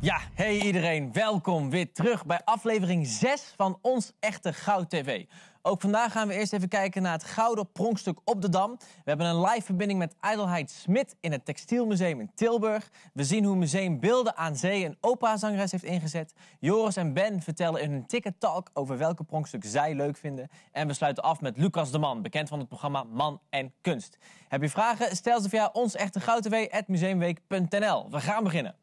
Ja, hey iedereen, welkom weer terug bij aflevering 6 van Ons Echte Goud TV. Ook vandaag gaan we eerst even kijken naar het gouden pronkstuk op de Dam. We hebben een live verbinding met Adelheid Smit in het Textielmuseum in Tilburg. We zien hoe Museum Beelden aan Zee een operazangeres heeft ingezet. Joris en Ben vertellen in hun Ticket Talk over welke pronkstuk zij leuk vinden. En we sluiten af met Lucas de Man, bekend van het programma Man en Kunst. Heb je vragen? Stel ze via onsechtegoudtv@museumweek.nl. We gaan beginnen.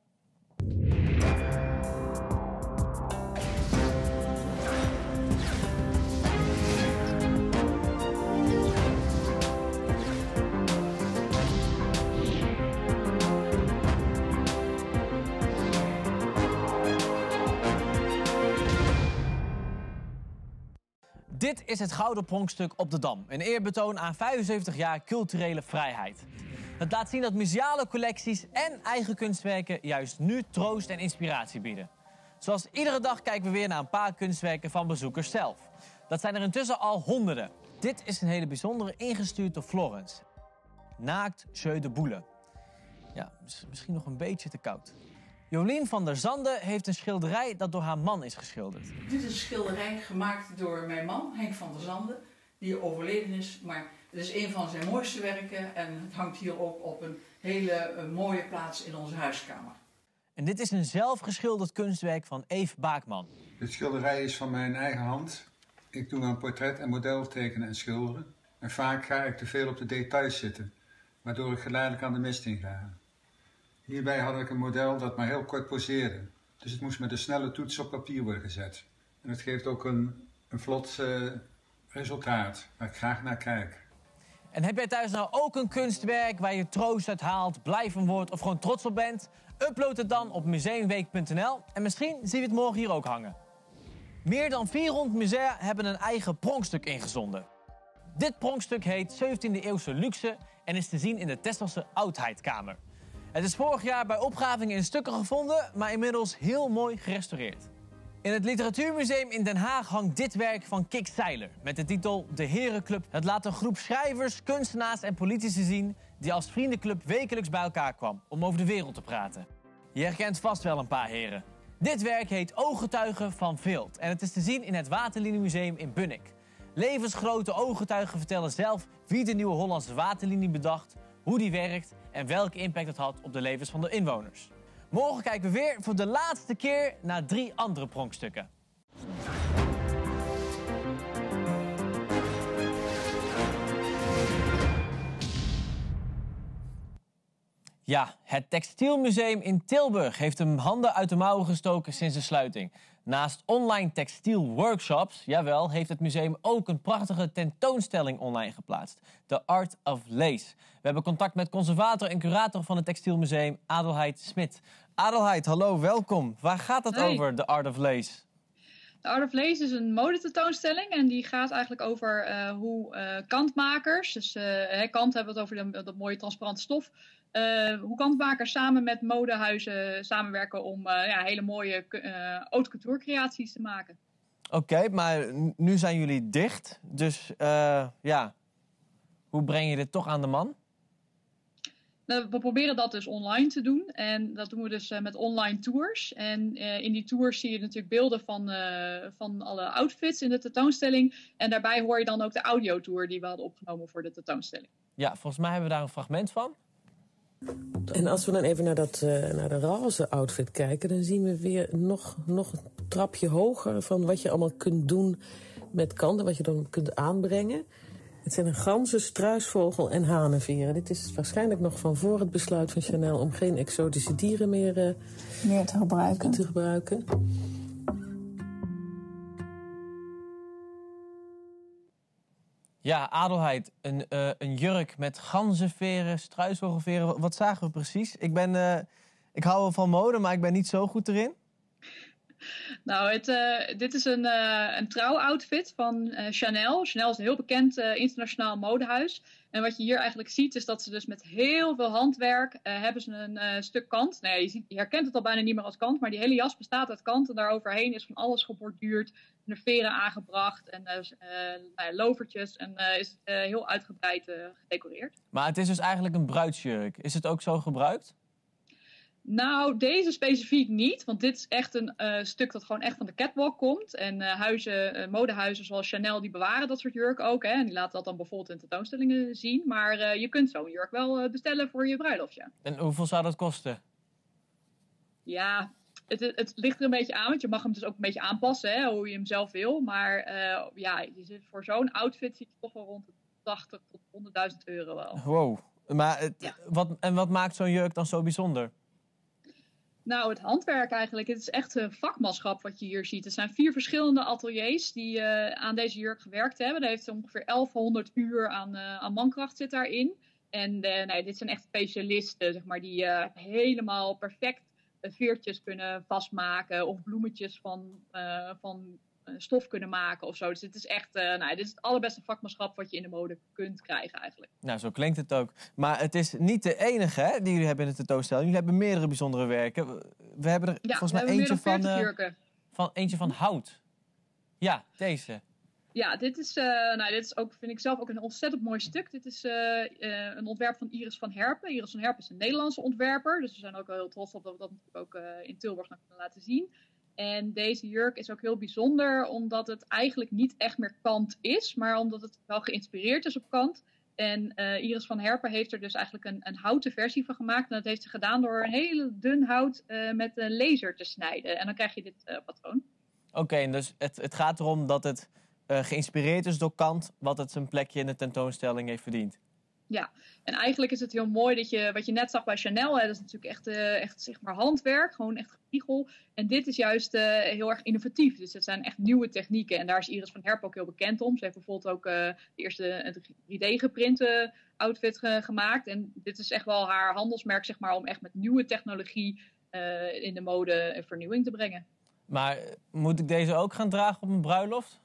Dit is het gouden pronkstuk op de Dam. Een eerbetoon aan 75 jaar culturele vrijheid. Het laat zien dat museale collecties en eigen kunstwerken juist nu troost en inspiratie bieden. Zoals iedere dag kijken we weer naar een paar kunstwerken van bezoekers zelf. Dat zijn er intussen al honderden. Dit is een hele bijzondere, ingestuurd door Florence. Naakt Jeu de Boule. Ja, misschien nog een beetje te koud. Jolien van der Zande heeft een schilderij dat door haar man is geschilderd. Dit is een schilderij gemaakt door mijn man, Henk van der Zande, die overleden is. Maar het is een van zijn mooiste werken en het hangt hier ook op een hele mooie plaats in onze huiskamer. En dit is een zelfgeschilderd kunstwerk van Eve Baakman. Dit schilderij is van mijn eigen hand. Ik doe aan portret en model tekenen en schilderen. En vaak ga ik te veel op de details zitten, waardoor ik geleidelijk aan de mist inga. Hierbij had ik een model dat maar heel kort poseerde. Dus het moest met een snelle toets op papier worden gezet. En het geeft ook een vlot resultaat waar ik graag naar kijk. En heb jij thuis nou ook een kunstwerk waar je troost uit haalt, blij van wordt of gewoon trots op bent? Upload het dan op museumweek.nl en misschien zien we het morgen hier ook hangen. Meer dan 400 musea hebben een eigen pronkstuk ingezonden. Dit pronkstuk heet 17e eeuwse luxe en is te zien in de Texelse Oudheidkamer. Het is vorig jaar bij opgravingen in stukken gevonden, maar inmiddels heel mooi gerestaureerd. In het Literatuurmuseum in Den Haag hangt dit werk van Kik Seiler met de titel De Herenclub. Het laat een groep schrijvers, kunstenaars en politici zien die als vriendenclub wekelijks bij elkaar kwam om over de wereld te praten. Je herkent vast wel een paar heren. Dit werk heet Ooggetuigen van Vilt en het is te zien in het Waterliniemuseum in Bunnik. Levensgrote ooggetuigen vertellen zelf wie de nieuwe Hollandse waterlinie bedacht, hoe die werkt en welke impact het had op de levens van de inwoners. Morgen kijken we weer voor de laatste keer naar 3 andere pronkstukken. Ja, het Textielmuseum in Tilburg heeft hem handen uit de mouwen gestoken sinds de sluiting. Naast online textielworkshops, jawel, heeft het museum ook een prachtige tentoonstelling online geplaatst. The Art of Lace. We hebben contact met conservator en curator van het Textielmuseum, Adelheid Smit. Adelheid, hallo, welkom. Waar gaat het over, The Art of Lace? The Art of Lace is een modetentoonstelling en die gaat eigenlijk over hoe kantmakers, dus kant hebben we het over dat mooie transparante stof, hoe kantmakers samen met modehuizen samenwerken om hele mooie haute couture creaties te maken. Oké, maar nu zijn jullie dicht, dus hoe breng je dit toch aan de man? We proberen dat dus online te doen en dat doen we dus met online tours. En in die tours zie je natuurlijk beelden van alle outfits in de tentoonstelling. En daarbij hoor je dan ook de audiotour die we hadden opgenomen voor de tentoonstelling. Ja, volgens mij hebben we daar een fragment van. En als we dan even naar de roze outfit kijken, dan zien we weer nog een trapje hoger van wat je allemaal kunt doen met kanten, wat je dan kunt aanbrengen. Het zijn een ganzen, struisvogel en hanenveren. Dit is waarschijnlijk nog van voor het besluit van Chanel om geen exotische dieren meer te gebruiken. Ja, Adelheid, een jurk met ganzenveren, struisvogelveren. Wat zagen we precies? Ik hou wel van mode, maar ik ben niet zo goed erin. Nou, dit is een trouwoutfit van Chanel. Chanel is een heel bekend internationaal modehuis. En wat je hier eigenlijk ziet is dat ze dus met heel veel handwerk hebben ze een stuk kant. Nou ja, je herkent het al bijna niet meer als kant, maar die hele jas bestaat uit kant. En daaroverheen is van alles geborduurd, er veren aangebracht en lovertjes. En is heel uitgebreid gedecoreerd. Maar het is dus eigenlijk een bruidsjurk. Is het ook zo gebruikt? Nou, deze specifiek niet. Want dit is echt een stuk dat gewoon echt van de catwalk komt. En modehuizen zoals Chanel, die bewaren dat soort jurk ook. Hè? En die laten dat dan bijvoorbeeld in tentoonstellingen zien. Maar je kunt zo'n jurk wel bestellen voor je bruiloftje. En hoeveel zou dat kosten? Ja, het ligt er een beetje aan. Want je mag hem dus ook een beetje aanpassen, hè, hoe je hem zelf wil. Maar je zit voor zo'n outfit zit je toch wel rond de 80 tot 100.000 euro wel. Wow. Maar wat maakt zo'n jurk dan zo bijzonder? Nou, het handwerk eigenlijk. Het is echt vakmanschap wat je hier ziet. Er zijn 4 verschillende ateliers die aan deze jurk gewerkt hebben. Daar heeft ongeveer 1100 uur aan mankracht zit daarin. En dit zijn echt specialisten, zeg maar, die helemaal perfect veertjes kunnen vastmaken. Of bloemetjes van stof kunnen maken of zo. Dus het is echt dit is het allerbeste vakmanschap wat je in de mode kunt krijgen eigenlijk. Nou, zo klinkt het ook. Maar het is niet de enige, hè, die jullie hebben in de tentoonstelling. Jullie hebben meerdere bijzondere werken. We hebben er volgens mij eentje van hout. Ja, deze. Ja, dit is ook, vind ik zelf ook een ontzettend mooi stuk. Dit is een ontwerp van Iris van Herpen. Iris van Herpen is een Nederlandse ontwerper. Dus we zijn ook wel heel trots op dat we dat natuurlijk ook in Tilburg nog kunnen laten zien. En deze jurk is ook heel bijzonder, omdat het eigenlijk niet echt meer kant is, maar omdat het wel geïnspireerd is op kant. En Iris van Herpen heeft er dus eigenlijk een houten versie van gemaakt. En dat heeft ze gedaan door een hele dun hout met een laser te snijden. En dan krijg je dit patroon. Oké, dus het gaat erom dat het geïnspireerd is door kant, wat het zijn plekje in de tentoonstelling heeft verdiend. Ja, en eigenlijk is het heel mooi wat je net zag bij Chanel, dat is natuurlijk echt zeg maar handwerk, gewoon echt gespiegel. En dit is juist heel erg innovatief, dus het zijn echt nieuwe technieken. En daar is Iris van Herpen ook heel bekend om. Ze heeft bijvoorbeeld ook de eerste 3D-geprinte outfit gemaakt. En dit is echt wel haar handelsmerk, zeg maar, om echt met nieuwe technologie in de mode een vernieuwing te brengen. Maar moet ik deze ook gaan dragen op mijn bruiloft?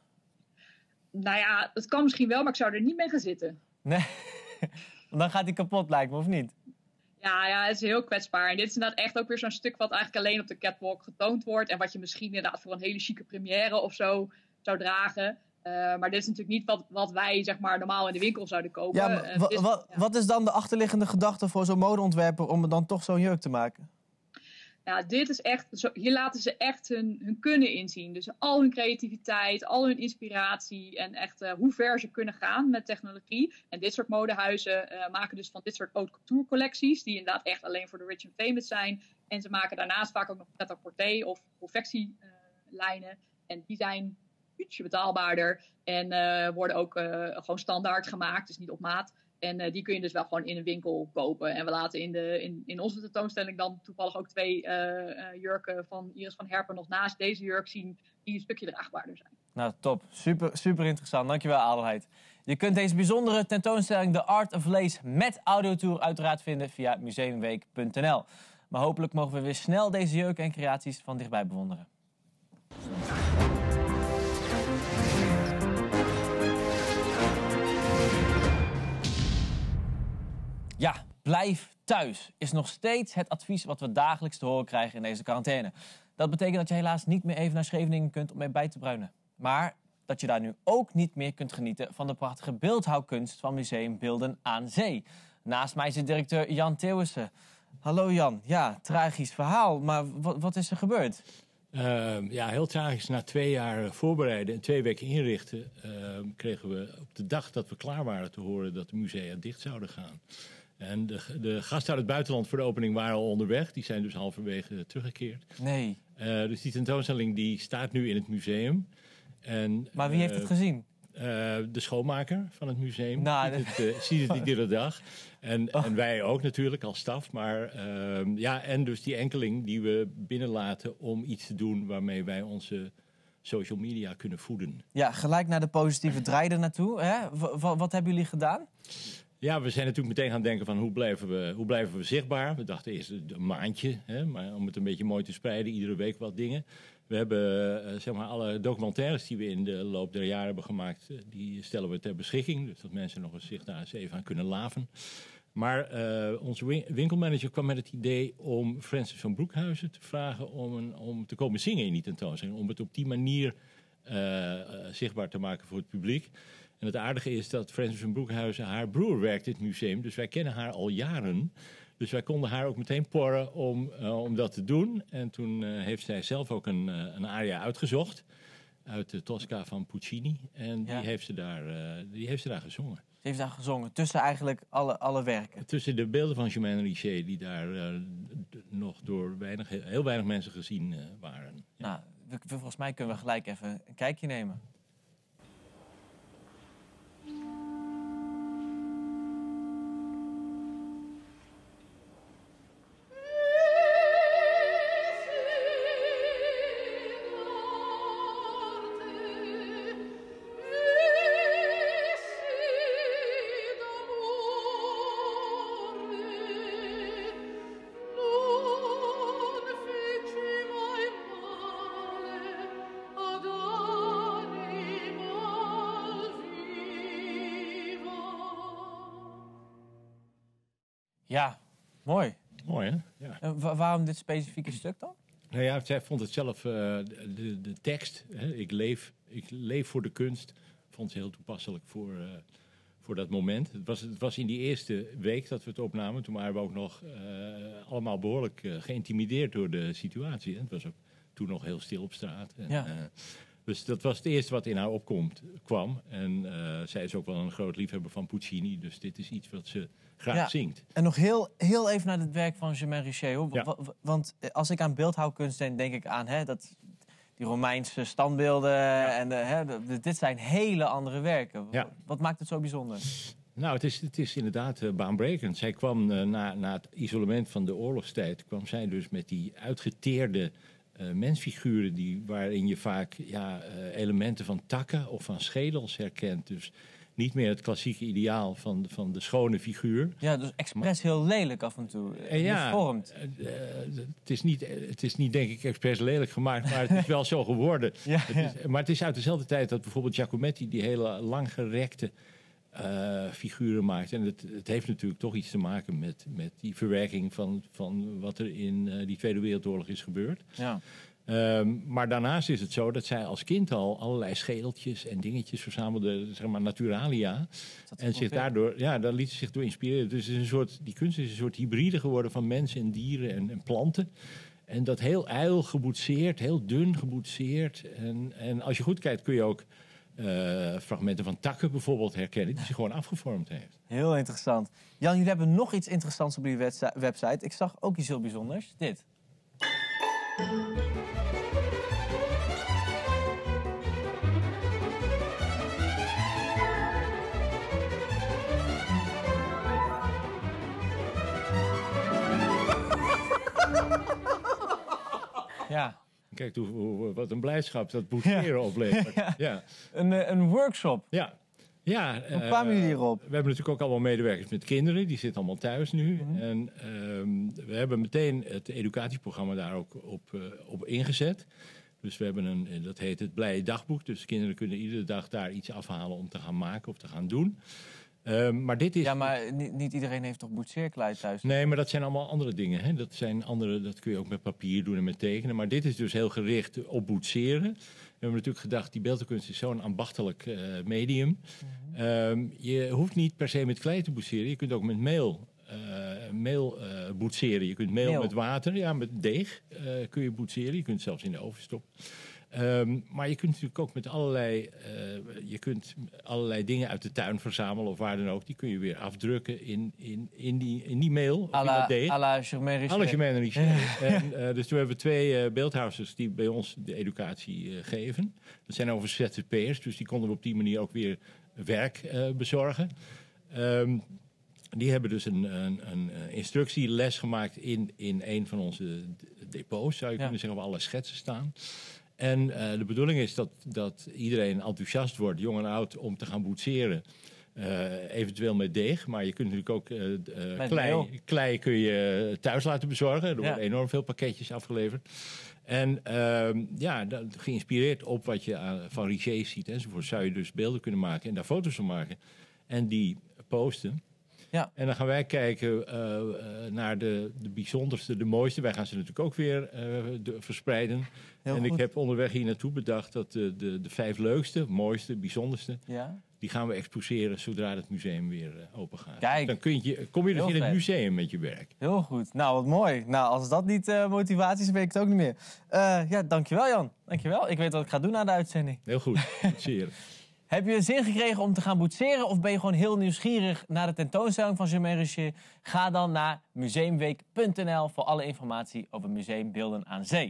Nou ja, dat kan misschien wel, maar ik zou er niet mee gaan zitten. Nee. Dan gaat hij kapot, lijkt me, of niet? Ja, het is heel kwetsbaar. En dit is inderdaad echt ook weer zo'n stuk wat eigenlijk alleen op de catwalk getoond wordt. En wat je misschien inderdaad voor een hele chique première of zo zou dragen. Maar dit is natuurlijk niet wat wij, zeg maar, normaal in de winkel zouden kopen. Ja, maar wat is dan de achterliggende gedachte voor zo'n modeontwerper om dan toch zo'n jurk te maken? Ja, dit is echt, hier laten ze echt hun kunnen inzien. Dus al hun creativiteit, al hun inspiratie en echt hoe ver ze kunnen gaan met technologie. En dit soort modehuizen maken dus van dit soort haute couture collecties, die inderdaad echt alleen voor de rich and famous zijn. En ze maken daarnaast vaak ook nog net-à-porter of confectielijnen. En die zijn ietsje betaalbaarder en worden ook gewoon standaard gemaakt, dus niet op maat. En die kun je dus wel gewoon in een winkel kopen. En we laten in onze tentoonstelling dan toevallig ook 2 jurken van Iris van Herpen nog naast deze jurk zien, die een stukje draagbaarder zijn. Nou, top. Super, super interessant. Dankjewel, Adelheid. Je kunt deze bijzondere tentoonstelling The Art of Lace met audiotour uiteraard vinden via museumweek.nl. Maar hopelijk mogen we weer snel deze jurken en creaties van dichtbij bewonderen. Ja, blijf thuis is nog steeds het advies wat we dagelijks te horen krijgen in deze quarantaine. Dat betekent dat je helaas niet meer even naar Scheveningen kunt om mee bij te bruinen. Maar dat je daar nu ook niet meer kunt genieten van de prachtige beeldhouwkunst van Museum Beelden aan Zee. Naast mij zit directeur Jan Theeuwissen. Hallo Jan, ja, tragisch verhaal, maar wat is er gebeurd? Heel tragisch. Na 2 jaar voorbereiden en 2 weken inrichten kregen we op de dag dat we klaar waren te horen dat de musea dicht zouden gaan. En de gasten uit het buitenland voor de opening waren al onderweg. Die zijn dus halverwege teruggekeerd. Nee. Dus die tentoonstelling die staat nu in het museum. Maar wie heeft het gezien? De schoonmaker van het museum. Nou, ziet het iedere dag. En wij ook natuurlijk als staf. Maar en dus die enkeling die we binnenlaten om iets te doen waarmee wij onze social media kunnen voeden. Ja, gelijk naar de positieve draai er naartoe. Hè? Wat hebben jullie gedaan? Ja, we zijn natuurlijk meteen gaan denken van hoe blijven we zichtbaar. We dachten eerst een maandje, hè, maar om het een beetje mooi te spreiden, iedere week wat dingen. We hebben alle documentaires die we in de loop der jaren hebben gemaakt, die stellen we ter beschikking. Dus dat mensen nog eens zich daar eens even aan kunnen laven. Maar onze winkelmanager kwam met het idee om Francis van Broekhuizen te vragen om te komen zingen in die tentoonstelling. Om het op die manier zichtbaar te maken voor het publiek. En het aardige is dat Francis van Broekhuizen, haar broer werkt in het museum. Dus wij kennen haar al jaren. Dus wij konden haar ook meteen porren om dat te doen. En toen heeft zij zelf ook een aria uitgezocht uit de Tosca van Puccini. En die heeft ze daar gezongen. Ze heeft daar gezongen, tussen eigenlijk alle werken. Tussen de beelden van Germaine Richer, die daar nog door heel weinig mensen gezien waren. Ja. Nou, volgens mij kunnen we gelijk even een kijkje nemen. Ja, mooi. Mooi, hè? Ja. Waarom dit specifieke stuk dan? Nou ja, zij vond het zelf, de tekst, hè, ik leef voor de kunst, vond ze heel toepasselijk voor dat moment. Het was in die eerste week dat we het opnamen, toen waren we ook nog allemaal behoorlijk geïntimideerd door de situatie. Hè. Het was ook toen nog heel stil op straat. En, Ja. Dus dat was het eerste wat in haar kwam. En zij is ook wel een groot liefhebber van Puccini, dus dit is iets wat ze graag zingt. En nog heel even naar het werk van Germaine Richer. Hoor. Ja. Want als ik aan beeldhouwkunst denk ik aan die Romeinse standbeelden. En dit zijn hele andere werken. Ja. Wat maakt het zo bijzonder? Nou, het is inderdaad baanbrekend. Zij kwam na het isolement van de oorlogstijd, kwam zij dus met die uitgeteerde mensfiguren waarin je vaak elementen van takken of van schedels herkent. Dus niet meer het klassieke ideaal van de schone figuur. Ja, dus expres heel lelijk af en toe. Gevormd. Het is niet denk ik expres lelijk gemaakt, maar het is wel zo geworden. Maar het is uit dezelfde tijd dat bijvoorbeeld Giacometti die hele langgerekte figuren maakt. En het heeft natuurlijk toch iets te maken met die verwerking van wat er in die Tweede Wereldoorlog is gebeurd. Ja. Maar daarnaast is het zo dat zij als kind al allerlei schedeltjes en dingetjes verzamelde, zeg maar naturalia. En zich daar liet ze zich door inspireren. Dus die kunst is een soort hybride geworden van mensen en dieren en planten. En dat heel ijl geboetseerd, heel dun geboetseerd. En als je goed kijkt kun je ook fragmenten van takken bijvoorbeeld herkennen die ze gewoon afgevormd heeft. Heel interessant. Jan, jullie hebben nog iets interessants op jullie website. Ik zag ook iets heel bijzonders. Dit. Ja. Kijk, wat een blijdschap dat boetseren oplevert. Ja. Een workshop. Ja. Ja, hoe kwamen jullie hierop? We hebben natuurlijk ook allemaal medewerkers met kinderen. Die zitten allemaal thuis nu. Mm-hmm. En we hebben meteen het educatieprogramma daar ook op ingezet. Dus we hebben dat heet het Blije Dagboek. Dus kinderen kunnen iedere dag daar iets afhalen om te gaan maken of te gaan doen. Maar dit is... Ja, maar niet iedereen heeft toch boetseerklei thuis? Nee, maar dat zijn allemaal andere dingen. Hè? Dat kun je ook met papier doen en met tekenen. Maar dit is dus heel gericht op boetseren. We hebben natuurlijk gedacht, die beeldhouwkunst is zo'n ambachtelijk medium. Mm-hmm. Je hoeft niet per se met klei te boetseren. Je kunt ook met meel boetseren. Je kunt meel met water, met deeg kun je boetseren. Je kunt het zelfs in de oven stoppen. Maar je kunt natuurlijk ook met allerlei dingen uit de tuin verzamelen of waar dan ook. Die kun je weer afdrukken in die meel. À la Germaine Richer. Dus toen hebben we 2 beeldhouwers die bij ons de educatie geven. Dat zijn overigens ZZP'ers, dus die konden we op die manier ook weer werk bezorgen. Die hebben dus een instructieles gemaakt in een van onze depots, zou je kunnen zeggen, waar alle schetsen staan. En de bedoeling is dat iedereen enthousiast wordt, jong en oud, om te gaan boetseren. Eventueel met deeg, maar je kunt natuurlijk ook klei kun je thuis laten bezorgen. Er worden enorm veel pakketjes afgeleverd. En geïnspireerd op wat je van Richer ziet enzovoort, zou je dus beelden kunnen maken en daar foto's van maken. En die posten. Ja. En dan gaan wij kijken naar de bijzonderste, de mooiste. Wij gaan ze natuurlijk ook weer verspreiden. Heel goed. Ik heb onderweg hier naartoe bedacht dat de 5 leukste, mooiste, bijzonderste... Die gaan we exposeren zodra het museum weer open gaat. Kijk. Dan kom je dus Heel in het vet. museum met je werk. Heel goed. Nou, wat mooi. Nou, als dat niet motivatie is, weet ik het ook niet meer. Ja, dankjewel Jan. Dankjewel. Ik weet wat ik ga doen na de uitzending. Heel goed. Boetseren. Heb je zin gekregen om te gaan boetseren of ben je gewoon heel nieuwsgierig naar de tentoonstelling van Germain Richier? Ga dan naar museumweek.nl voor alle informatie over Museum Beelden aan Zee.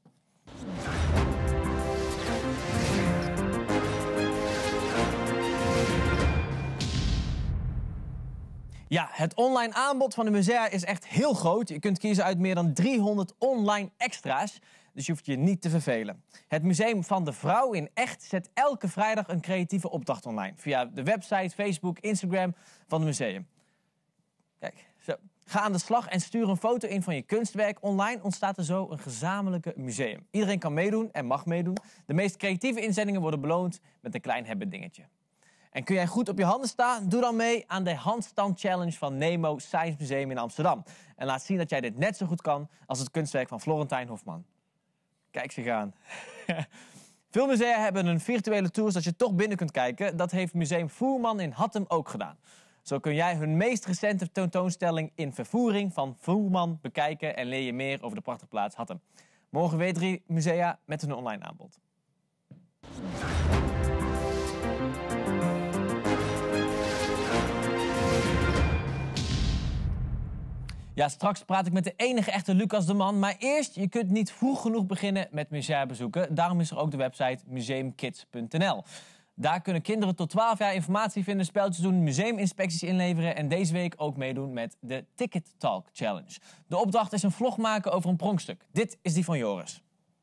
Ja, het online aanbod van de musea is echt heel groot. Je kunt kiezen uit meer dan 300 online extra's. Dus je hoeft je niet te vervelen. Het Museum van de Vrouw in Echt zet elke vrijdag een creatieve opdracht online. Via de website, Facebook, Instagram van het museum. Kijk, zo. Ga aan de slag en stuur een foto in van je kunstwerk. Online ontstaat er zo een gezamenlijke museum. Iedereen kan meedoen en mag meedoen. De meest creatieve inzendingen worden beloond met een klein hebbedingetje. En kun jij goed op je handen staan? Doe dan mee aan de handstand challenge van Nemo Science Museum in Amsterdam. En laat zien dat jij dit net zo goed kan als het kunstwerk van Florentijn Hofman. Kijk ze gaan. Veel musea hebben een virtuele tour zodat je toch binnen kunt kijken. Dat heeft Museum Voerman in Hattem ook gedaan. Zo kun jij hun meest recente tentoonstelling in vervoering van Voerman bekijken en leer je meer over de prachtige plaats Hattem. Morgen weer 3 musea met een online aanbod. Ja, straks praat ik met de enige echte Lucas de Man. Maar eerst, je kunt niet vroeg genoeg beginnen met musea bezoeken. Daarom is er ook de website museumkids.nl. Daar kunnen kinderen tot 12 jaar informatie vinden, spelletjes doen, museuminspecties inleveren en deze week ook meedoen met de Ticket Talk Challenge. De opdracht is een vlog maken over een pronkstuk. Dit is die van Joris.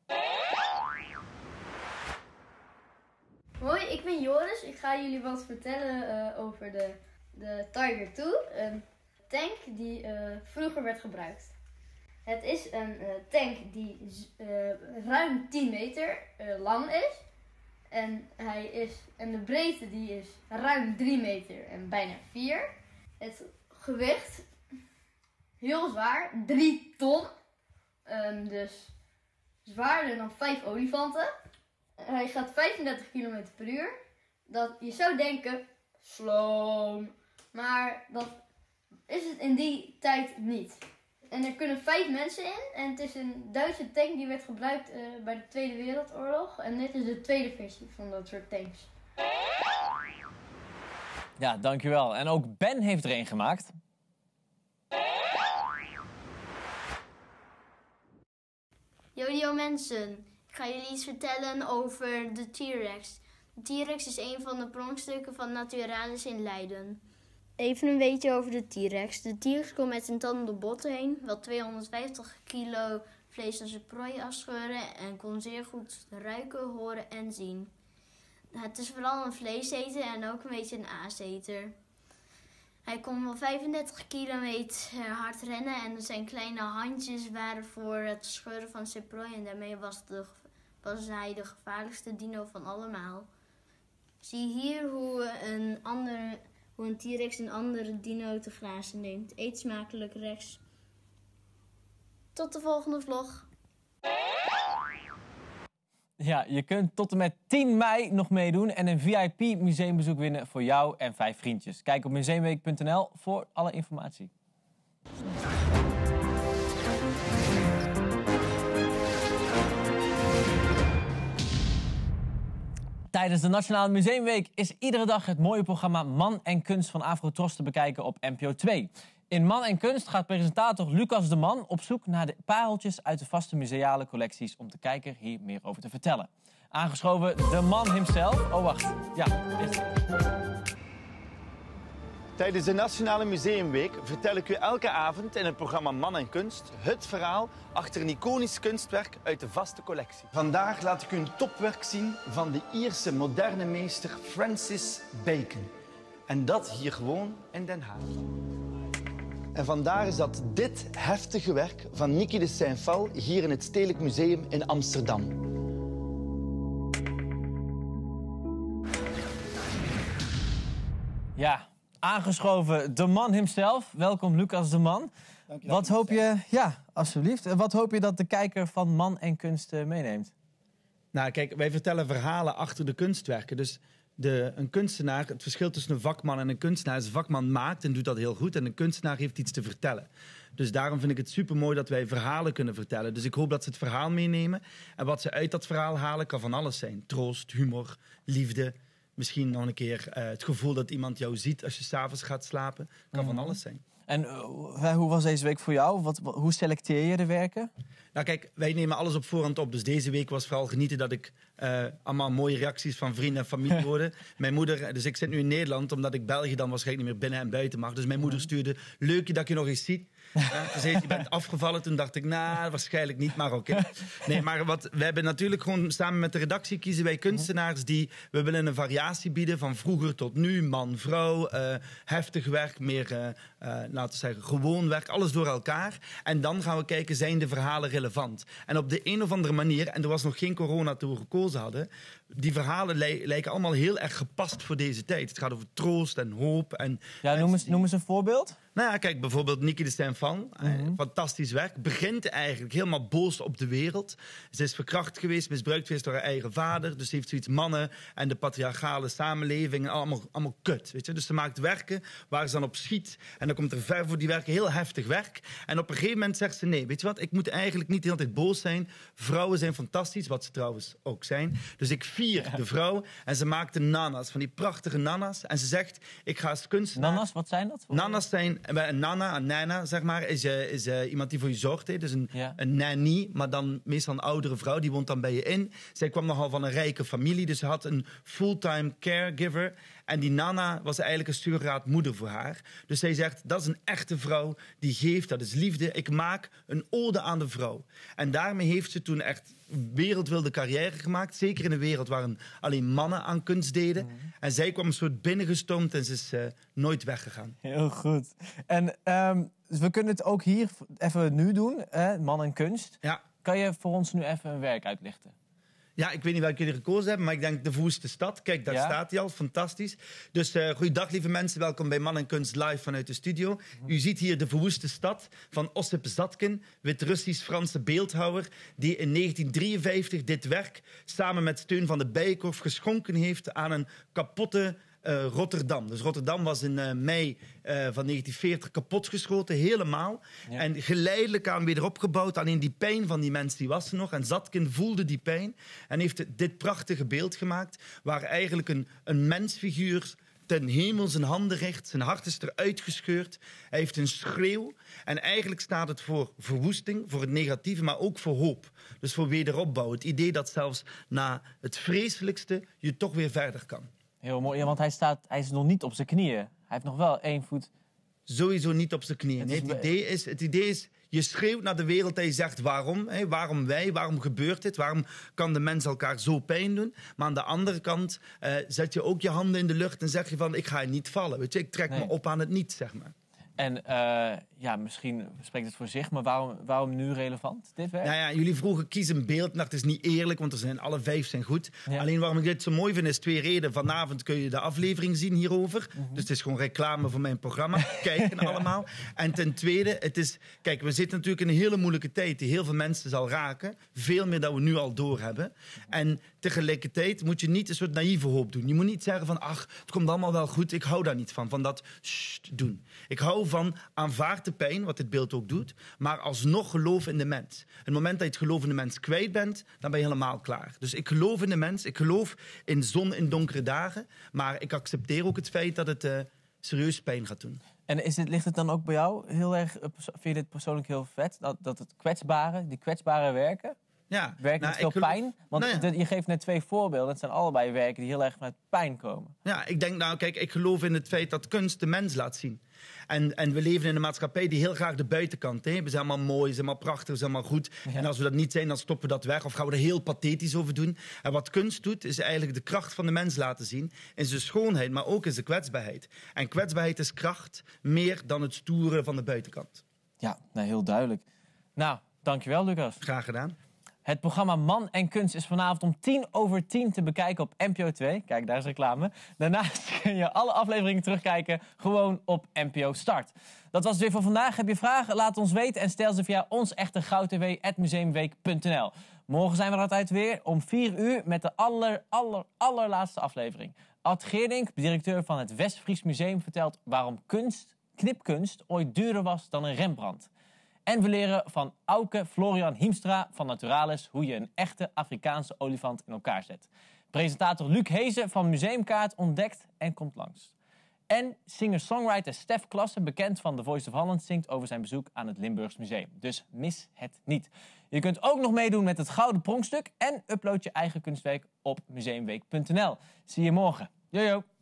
Hoi, ik ben Joris. Ik ga jullie wat vertellen over de Tiger II. Een tank die vroeger werd gebruikt. Het is een tank die ruim 10 meter lang is. En de breedte die is ruim 3 meter en bijna 4. Het gewicht, heel zwaar, 3 ton. Dus zwaarder dan 5 olifanten. Hij gaat 35 km per uur. Je zou denken, sloom. Maar dat is het in die tijd niet. En er kunnen 5 mensen in. En het is een Duitse tank die werd gebruikt bij de Tweede Wereldoorlog. En dit is de tweede versie van dat soort tanks. Ja, dankjewel. En ook Ben heeft er een gemaakt. Yo mensen, ik ga jullie iets vertellen over de T-Rex. De T-Rex is een van de pronkstukken van Naturalis in Leiden. Even een beetje over de T-Rex. De T-Rex komt met zijn tanden door botten heen, wel 250 kilo vlees aan zijn prooi afscheuren en kon zeer goed ruiken, horen en zien. Het is vooral een vleeseter en ook een beetje een aaseter. Hij kon wel 35 kilometer hard rennen en zijn kleine handjes waren voor het scheuren van zijn prooi en daarmee was hij de gevaarlijkste dino van allemaal. Zie hier hoe een T-Rex een andere dino te grazen neemt. Eet smakelijk rechts. Tot de volgende vlog. Ja, je kunt tot en met 10 mei nog meedoen en een VIP museumbezoek winnen voor jou en 5 vriendjes. Kijk op museumweek.nl voor alle informatie. Tijdens de Nationale Museumweek is iedere dag het mooie programma Man en Kunst van Afro-Tros te bekijken op NPO 2. In Man en Kunst gaat presentator Lucas de Man op zoek naar de pareltjes uit de vaste museale collecties om de kijker hier meer over te vertellen. Aangeschoven de man himself. Oh, wacht. Ja, is het. Tijdens de Nationale Museumweek vertel ik u elke avond in het programma Man en Kunst het verhaal achter een iconisch kunstwerk uit de vaste collectie. Vandaag laat ik u een topwerk zien van de Ierse moderne meester Francis Bacon. En dat hier gewoon in Den Haag. En vandaar is dat dit heftige werk van Niki de Saint-Phalle hier in het Stedelijk Museum in Amsterdam. Ja, aangeschoven de man himself. Welkom Lucas de Man. Dankjewel. Wat hoop je, ja, alsjeblieft. Wat hoop je dat de kijker van Man en Kunst meeneemt? Nou, kijk, wij vertellen verhalen achter de kunstwerken. Dus een kunstenaar, het verschil tussen een vakman en een kunstenaar is: een vakman maakt en doet dat heel goed en een kunstenaar heeft iets te vertellen. Dus daarom vind ik het supermooi dat wij verhalen kunnen vertellen. Dus ik hoop dat ze het verhaal meenemen en wat ze uit dat verhaal halen kan van alles zijn. Troost, humor, liefde, misschien nog een keer het gevoel dat iemand jou ziet als je 's avonds gaat slapen. Kan van alles zijn. En hoe was deze week voor jou? Hoe selecteer je de werken? Nou kijk, wij nemen alles op voorhand op. Dus deze week was vooral genieten dat ik allemaal mooie reacties van vrienden en familie hoorde. Mijn moeder, dus ik zit nu in Nederland, omdat ik België dan waarschijnlijk niet meer binnen en buiten mag. Dus mijn moeder stuurde: leuk dat je nog eens ziet. Ze zei: je bent afgevallen. Toen dacht ik, waarschijnlijk niet, maar oké. Nee, maar we hebben natuurlijk gewoon samen met de redactie kiezen wij kunstenaars we willen een variatie bieden van vroeger tot nu. Man, vrouw, heftig werk, meer, laten we zeggen, gewoon werk. Alles door elkaar. En dan gaan we kijken, zijn de verhalen relevant? En op de een of andere manier, en er was nog geen corona toen we gekozen hadden, die verhalen lijken allemaal heel erg gepast voor deze tijd. Het gaat over troost en hoop. Noem eens een voorbeeld. Nou ja, kijk, bijvoorbeeld Niki de Saint-Van. Fantastisch werk. Begint eigenlijk helemaal boos op de wereld. Ze is verkracht geweest, misbruikt geweest door haar eigen vader. Dus ze heeft zoiets: mannen en de patriarchale samenleving. Allemaal kut, weet je. Dus ze maakt werken waar ze dan op schiet. En dan komt er ver voor die werken heel heftig werk. En op een gegeven moment zegt ze: nee, weet je wat, ik moet eigenlijk niet de hele tijd boos zijn. Vrouwen zijn fantastisch, wat ze trouwens ook zijn. Dus ik vier de vrouw. En ze maakte nana's, van die prachtige nana's. En ze zegt: ik ga als kunstenaar... Nana's, wat zijn dat? Nana's zijn... Een nana, zeg maar, is iemand die voor je zorgt. Hè. Dus een nanny, maar dan meestal een oudere vrouw. Die woont dan bij je in. Zij kwam nogal van een rijke familie. Dus ze had een fulltime caregiver. En die nana was eigenlijk een surrogaatmoeder voor haar. Dus zij zegt: dat is een echte vrouw die geeft, dat is liefde. Ik maak een ode aan de vrouw. En daarmee heeft ze toen echt wereldwilde carrière gemaakt. Zeker in een wereld waar alleen mannen aan kunst deden. En zij kwam een soort binnengestoomd en ze is nooit weggegaan. Heel goed. En we kunnen het ook hier even nu doen, man en kunst. Ja. Kan je voor ons nu even een werk uitlichten? Ja, ik weet niet welke jullie gekozen hebben, maar ik denk De Verwoeste Stad. Kijk, daar staat hij al, fantastisch. Dus goeiedag lieve mensen, welkom bij Man en Kunst live vanuit de studio. U ziet hier De Verwoeste Stad van Ossip Zadkin, Wit-Russisch-Franse beeldhouwer, die in 1953 dit werk samen met steun van de Bijenkorf geschonken heeft aan een kapotte Rotterdam. Dus Rotterdam was in mei van 1940 kapotgeschoten, helemaal. Ja. En geleidelijk aan weer opgebouwd. Alleen die pijn van die mensen, die was er nog. En Zadkin voelde die pijn en heeft dit prachtige beeld gemaakt, waar eigenlijk een mensfiguur ten hemel zijn handen richt. Zijn hart is eruit gescheurd. Hij heeft een schreeuw. En eigenlijk staat het voor verwoesting, voor het negatieve, maar ook voor hoop. Dus voor wederopbouw. Het idee dat zelfs na het vreselijkste je toch weer verder kan. Heel mooi, ja, want hij is nog niet op zijn knieën. Hij heeft nog wel 1 voet. Sowieso niet op zijn knieën. Nee, het idee is, je schreeuwt naar de wereld en je zegt waarom. Hè? Waarom wij? Waarom gebeurt dit? Waarom kan de mens elkaar zo pijn doen? Maar aan de andere kant zet je ook je handen in de lucht en zeg je van: ik ga niet vallen. Weet je? Ik trek me op aan het niet, zeg maar. En misschien spreekt het voor zich, maar waarom nu relevant, dit werk? Nou ja, jullie vroegen kies een beeld. Nou, het is niet eerlijk, want alle 5 zijn goed. Ja. Alleen waarom ik dit zo mooi vind is 2 redenen. Vanavond kun je de aflevering zien hierover. Dus het is gewoon reclame voor mijn programma. Kijken allemaal. En ten tweede, kijk, we zitten natuurlijk in een hele moeilijke tijd die heel veel mensen zal raken. Veel meer dan we nu al doorhebben. En tegelijkertijd moet je niet een soort naïeve hoop doen. Je moet niet zeggen van: ach, het komt allemaal wel goed. Ik hou daar niet van dat doen. Ik hou van aanvaard de pijn, wat dit beeld ook doet, maar alsnog geloof in de mens. Het moment dat je het geloof in de mens kwijt bent, dan ben je helemaal klaar. Dus ik geloof in de mens, ik geloof in zon in donkere dagen, maar ik accepteer ook het feit dat het serieus pijn gaat doen. En ligt het dan ook bij jou heel erg, vind je dit persoonlijk heel vet, dat het die kwetsbare werken? Ja, werkt met veel pijn? Want je geeft net 2 voorbeelden. Het zijn allebei werken die heel erg vanuit pijn komen. Ja, ik denk, kijk, ik geloof in het feit dat kunst de mens laat zien. En we leven in een maatschappij die heel graag de buitenkant heeft. We zijn allemaal mooi, we zijn allemaal prachtig, we zijn allemaal goed. Ja. En als we dat niet zijn, dan stoppen we dat weg. Of gaan we er heel pathetisch over doen. En wat kunst doet, is eigenlijk de kracht van de mens laten zien. In zijn schoonheid, maar ook in zijn kwetsbaarheid. En kwetsbaarheid is kracht, meer dan het stoere van de buitenkant. Ja, heel duidelijk. Nou, dankjewel, Lucas. Graag gedaan. Het programma Man en Kunst is vanavond om 10:10 te bekijken op NPO 2. Kijk, daar is reclame. Daarnaast kun je alle afleveringen terugkijken, gewoon op NPO Start. Dat was het weer voor vandaag. Heb je vragen? Laat ons weten en stel ze via onsechtegoudtv@museumweek.nl. Morgen zijn we er altijd weer om 4 uur met de allerlaatste aflevering. Ad Geerdink, directeur van het West-Fries Museum, vertelt waarom knipkunst ooit duurder was dan een Rembrandt. En we leren van Auke Florian Hiemstra van Naturalis hoe je een echte Afrikaanse olifant in elkaar zet. Presentator Luc Hezen van Museumkaart ontdekt en komt langs. En singer-songwriter Stef Klassen, bekend van The Voice of Holland, zingt over zijn bezoek aan het Limburgs Museum. Dus mis het niet. Je kunt ook nog meedoen met het Gouden Pronkstuk en upload je eigen kunstwerk op museumweek.nl. Zie je morgen. Jojo!